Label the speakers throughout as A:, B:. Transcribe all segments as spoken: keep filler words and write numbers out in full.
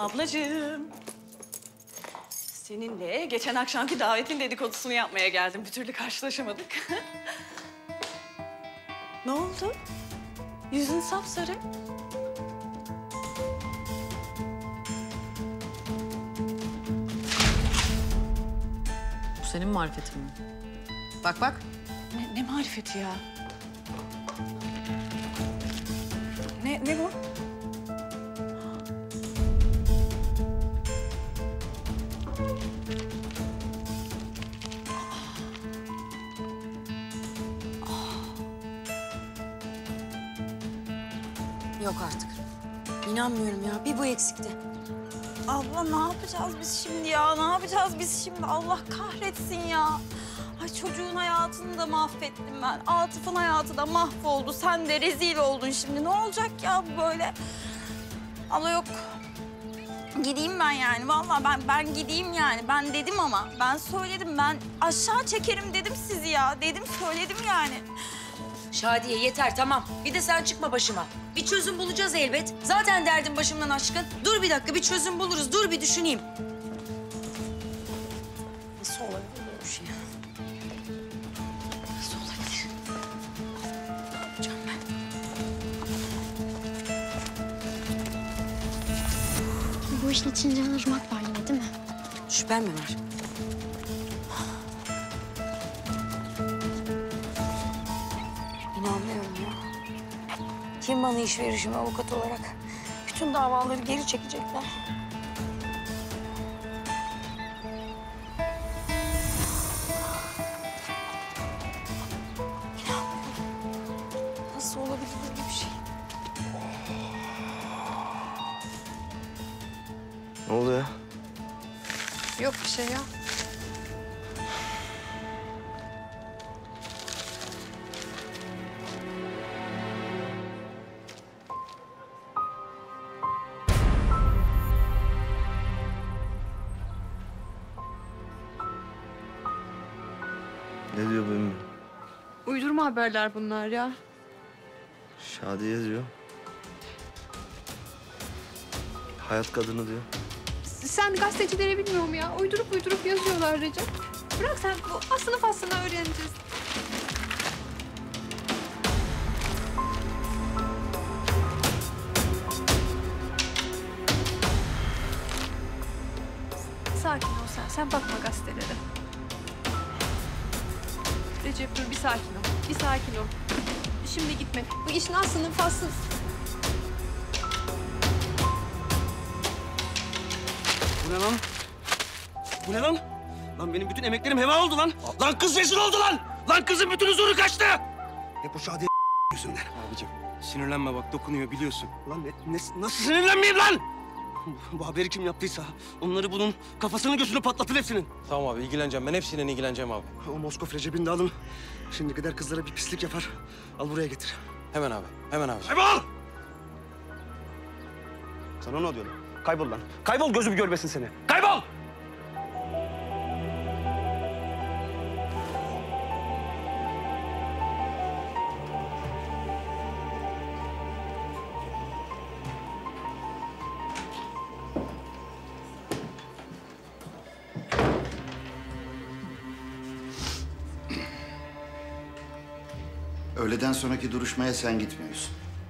A: Ablacığım. Seninle geçen akşamki davetin dedikodusunu yapmaya geldim. Bir türlü karşılaşamadık. Ne oldu? Yüzün sapsarı.
B: Bu senin marifetin mi? Bak bak.
A: Ne, ne marifeti ya? Ne, ne bu?
C: Yok artık. İnanmıyorum ya. Bir bu eksikti.
D: Abla ne yapacağız biz şimdi ya? Ne yapacağız biz şimdi? Allah kahretsin ya. Ay çocuğun hayatını da mahvettim ben. Atıf'ın hayatı da mahvoldu. Sen de rezil oldun şimdi. Ne olacak ya bu böyle? Abla yok. Gideyim ben yani. Vallahi ben ben gideyim yani. Ben dedim ama. Ben söyledim. Ben aşağı çekerim dedim sizi ya. Dedim söyledim yani.
C: Şadiye yeter tamam. Bir de sen çıkma başıma. Bir çözüm bulacağız elbet. Zaten derdim başımdan aşkın. Dur bir dakika bir çözüm buluruz. Dur bir düşüneyim. Nasıl olabilir böyle bir şey ya? Nasıl olabilir? Ne yapacağım ben?
E: Bu işin içinde Irmak var yine değil mi?
C: Şüphen mi var? İnanmıyorum ya. Kim bana iş verir şimdi avukat olarak? Bütün davaları geri çekecekler. İnanmıyorum. Nasıl olabilir böyle bir şey?
F: Ne oldu ya?
E: Yok bir şey ya.
F: Ne diyor bu Ümmü?
E: Uydurma haberler bunlar ya.
F: Şadiye diyor. Hayat kadını diyor.
E: Sen gazetecileri bilmiyor mu ya? Uydurup uydurup yazıyorlar Recep. Bırak sen bu aslını faslını öğreneceğiz. Sakin ol sen. Sen bakma gazetelere. Recep dur bir sakin ol. Bir sakin ol. Şimdi gitme. Bu işin aslını faslını...
G: Bu ne lan? Bu ne lan? Lan benim bütün emeklerim heba oldu lan. Lan kız rezil oldu lan. Lan kızın bütün huzuru kaçtı. Hep o Şadiye yüzünden. Abicim sinirlenme bak dokunuyor biliyorsun. Lan ne, ne, nasıl sinirlenmeyeyim lan? Bu, bu haberi kim yaptıysa onları bunun kafasını gözünü patlatın hepsinin.
H: Tamam abi ilgileneceğim. Ben hepsiyle ilgileneceğim abi.
G: O Moskov Recep'ini de alın. Şimdi gider kızlara bir pislik yapar. Al buraya getir.
H: Hemen abi. Hemen abi.
G: Kaybol! Sana ne oluyor lan? Kaybol lan. Kaybol gözüm görmesin seni. Kaybol!
I: Öğleden sonraki duruşmaya sen gitmiyorsun.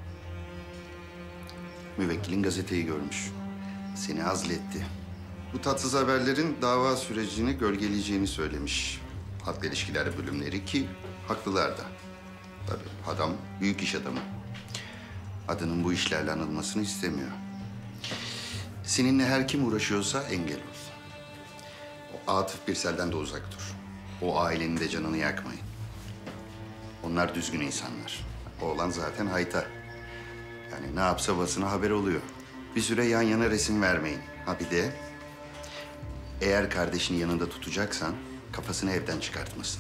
I: Müvekkilin gazeteyi görmüş. Seni azletti. Bu tatsız haberlerin dava sürecini gölgeleyeceğini söylemiş. Halkla ilişkiler bölümleri ki haklılar da. Tabii adam büyük iş adamı. Adının bu işlerle anılmasını istemiyor. Seninle her kim uğraşıyorsa engel ol. O Atıf Birsel'den de uzak dur. O ailenin de canını yakmayın. Onlar düzgün insanlar. Oğlan zaten hayta. Yani ne yapsa basına haber oluyor. Bir süre yan yana resim vermeyin. Ha bir de eğer kardeşini yanında tutacaksan kafasını evden çıkartmasın.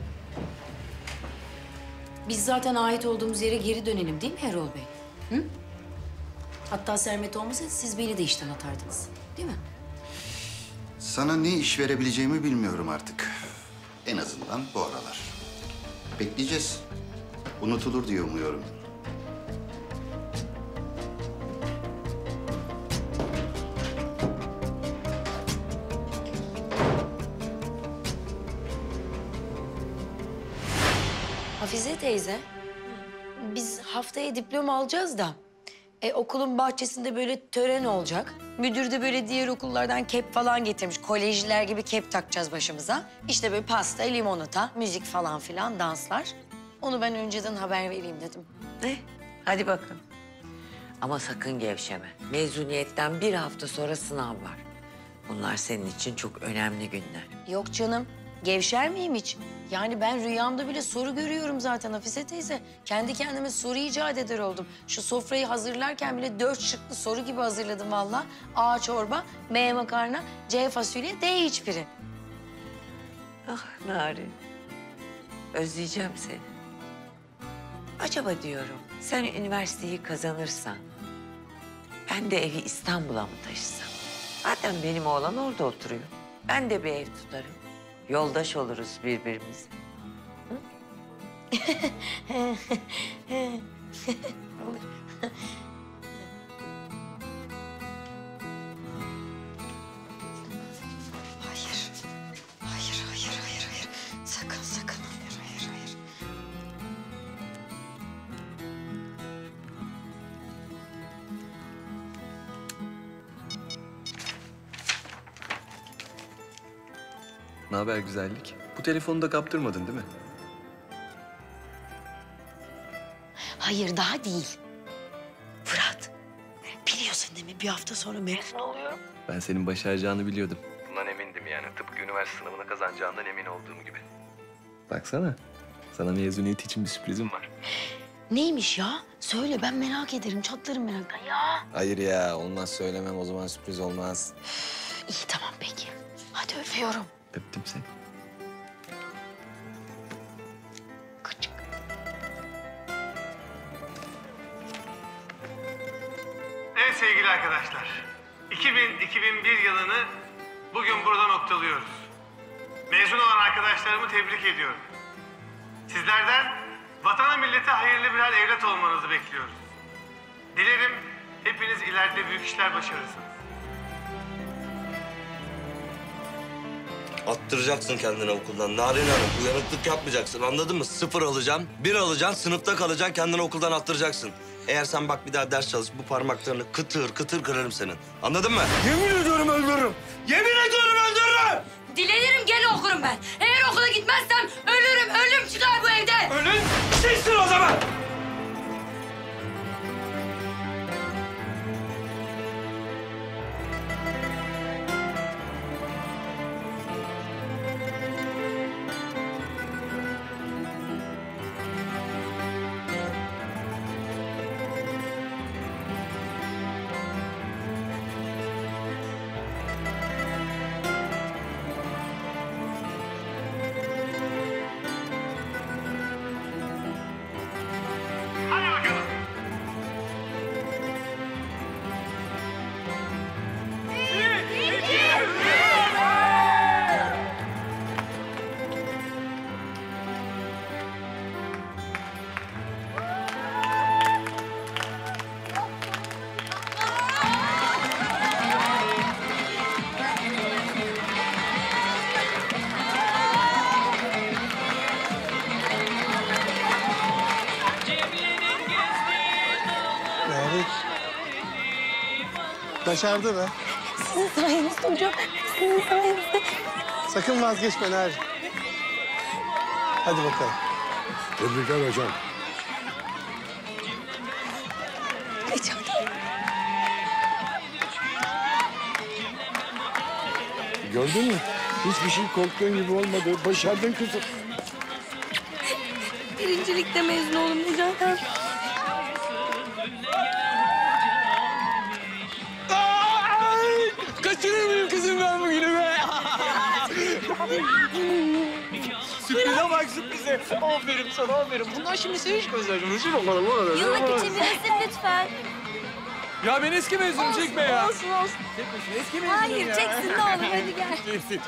C: Biz zaten ait olduğumuz yere geri dönelim değil mi Erol Bey? Hı? Hatta Sermet olmasaydı siz beni de işten atardınız. Değil mi?
I: Sana ne iş verebileceğimi bilmiyorum artık. En azından bu aralar. Bekleyeceğiz. Unutulur diye umuyorum.
C: Hafize teyze, biz haftaya diploma alacağız da... E, okulun bahçesinde böyle tören olacak. Müdür de böyle diğer okullardan kep falan getirmiş. Kolejliler gibi kep takacağız başımıza. İşte böyle pasta, limonata, müzik falan filan, danslar. Onu ben önceden haber vereyim dedim.
J: Ne? Hadi bakalım. Ama sakın gevşeme. Mezuniyetten bir hafta sonra sınav var. Bunlar senin için çok önemli günler.
C: Yok canım, gevşer miyim hiç? Yani ben rüyamda bile soru görüyorum zaten Hafize teyze. Kendi kendime soru icat eder oldum. Şu sofrayı hazırlarken bile dört şıklı soru gibi hazırladım vallahi. A çorba, B makarna, C fasulye, D hiçbiri.
J: Ah Narin. Özleyeceğim seni. Acaba diyorum, sen üniversiteyi kazanırsan... ben de evi İstanbul'a mı taşısam? Zaten benim oğlan orada oturuyor. Ben de bir ev tutarım. Yoldaş oluruz birbirimize. Olur.
D: Hayır. Hayır, hayır, hayır, hayır. Sakın, sakın. Hayır, hayır, hayır.
K: Ne haber güzellik? Bu telefonu da kaptırmadın değil mi?
C: Hayır, daha değil. Fırat, biliyorsun değil mi? Bir hafta sonra mezun oluyorum.
K: Ben senin başaracağını biliyordum. Bundan emindim yani. Tıpkı üniversite sınavını kazanacağından emin olduğum gibi. Baksana. Sana mezuniyet için bir sürprizim var.
C: Neymiş ya? Söyle, ben merak ederim. Çatlarım meraktan ya.
H: Hayır ya, olmaz söylemem. O zaman sürpriz olmaz.
C: İyi, tamam peki. Hadi öpüyorum.
K: Öptüm seni.
C: Küçük.
L: Evet sevgili arkadaşlar, iki bin iki bin bir yılını bugün burada noktalıyoruz. Mezun olan arkadaşlarımı tebrik ediyorum. Sizlerden vatana millete hayırlı birer evlat olmanızı bekliyoruz. Dilerim hepiniz ileride büyük işler başarırsınız.
F: Attıracaksın kendini okuldan Narin Hanım. Uyanıklık yapmayacaksın, anladın mı? Sıfır alacaksın, bir alacaksın, sınıfta kalacaksın, kendini okuldan attıracaksın. Eğer sen bak bir daha ders çalış, bu parmaklarını kıtır kıtır kırarım senin. Anladın mı?
G: Yemin ediyorum öldürürüm. Yemin ediyorum öldürürüm.
C: Dilenirim, gene okurum ben. Eğer okula gitmezsem ölürüm, ölüm çıkar bu evden.
G: Ölün sizsin o zaman.
L: Hadi bakalım.
M: Yani başardı be.
D: Sizin sayenizde hocam. Sizin sayenizde.
M: Sakın vazgeçme Narin. Hadi bakalım.
N: Tebrikler hocam. Gördün mü? Hiçbir şey korktuğun gibi olmadı. Başardın kızım.
D: Birincilikte mezun oldum Necat abi.
G: Kaçırır mıyım kızım ben bugünü be? Sürprize bak sürprize. Aferin sana aferin. Bundan şimdi sevinç gözlerine. Üzül bakalım.
D: Yıllık için bilesin lütfen.
G: Ya ben eski mezunum çekme ya.
D: Olsun olsun.
G: Çekme eski mezunum
D: Hayır
G: ya.
D: çeksin ne olur hadi gel.
G: Çeksin.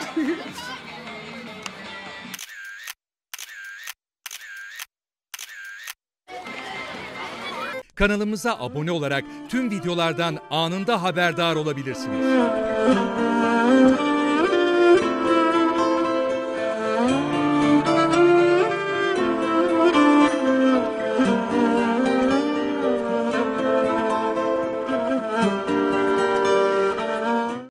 O: Kanalımıza abone olarak tüm videolardan anında haberdar olabilirsiniz.